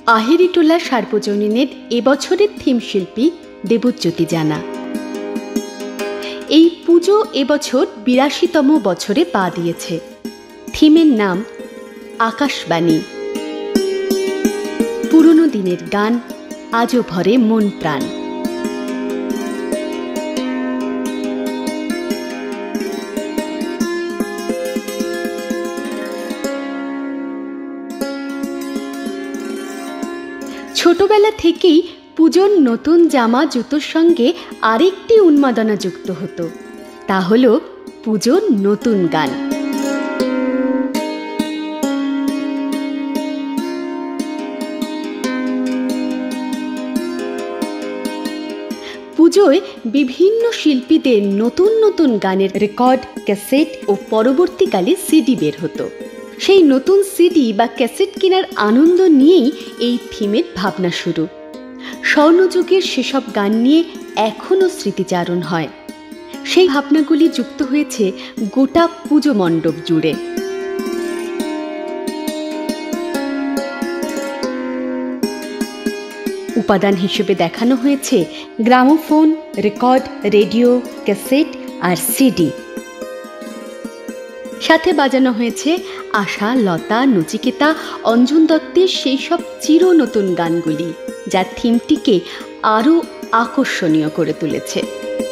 আহেরিটোলা সার্বজনীনের এবছরের থিম শিল্পী দেবজ্যোতি জানা। এই পুজো এবছর ৮২তম বছরে পা দিয়েছে। থিমের নাম আকাশবাণী। পুরনো দিনের গান আজও ভরে মন প্রাণ। ছোটবেলা থেকেই পুজোর নতুন জামা জুতোর সঙ্গে আরেকটি উন্মাদনা যুক্ত হতো, তা হলো পুজোর নতুন গান। পুজোয় বিভিন্ন শিল্পীদের নতুন নতুন গানের রেকর্ড, ক্যাসেট ও পরবর্তীকালে সিডি বের হতো। সেই নতুন সিডি বা ক্যাসেট কেনার আনন্দ নিয়েই এই থিমের ভাবনা শুরু। স্বর্ণযুগের সেসব গান নিয়ে এখনও স্মৃতিচারণ হয়। সেই ভাবনাগুলি যুক্ত হয়েছে গোটা পুজো মণ্ডপ জুড়ে। উপাদান হিসেবে দেখানো হয়েছে গ্রামোফোন, রেকর্ড, রেডিও, ক্যাসেট আর সিডি। সাথে বাজানো হয়েছে আশা, লতা, নচিকেতা, অঞ্জন দত্তের সেই সব চির নতুন গানগুলি, যা থিমটিকে আরও আকর্ষণীয় করে তুলেছে।